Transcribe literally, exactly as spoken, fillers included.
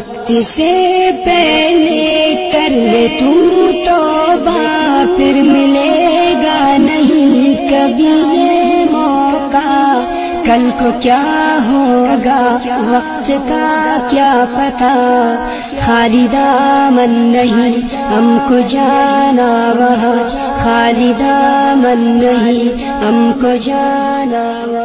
वक्त से पहले कर ले तू तौबा, फिर मिलेगा नहीं कभी ये मौका। कल को क्या होगा वक्त का क्या पता, खाली दामन नहीं हमको जाना वहाँ, खाली दामन नहीं हमको जाना वहाँ।